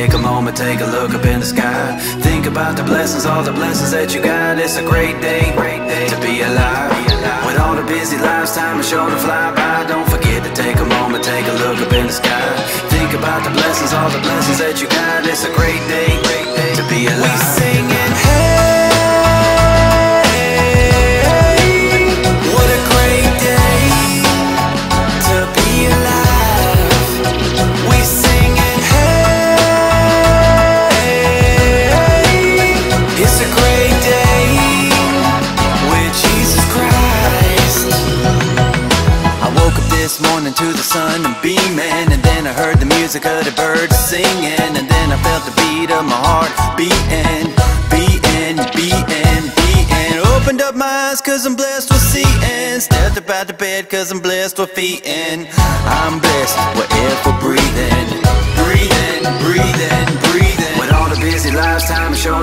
take a moment, take a look up in the sky. Think about the blessings, all the blessings that you got. It's a great day to be alive. With all the busy lives, time is sure to fly by. Don't forget to take a moment, take a look up in the sky. Think about the blessings, all the blessings that you got. It's a great day to be alive. We singing, hey, what a great day to be alive. We singing, hey, it's a great day with Jesus Christ. I woke up this morning to the sun and beaming, and then I heard the music of the birds singing, and then I felt the beat of my heart beating, beating, beating, beating. Opened up my eyes cause I'm blessed with seeing, stepped up out the bed cause I'm blessed with feeling. I'm blessed with air for breathing, breathing, breathing, breathing. With all the busy lives, time is short.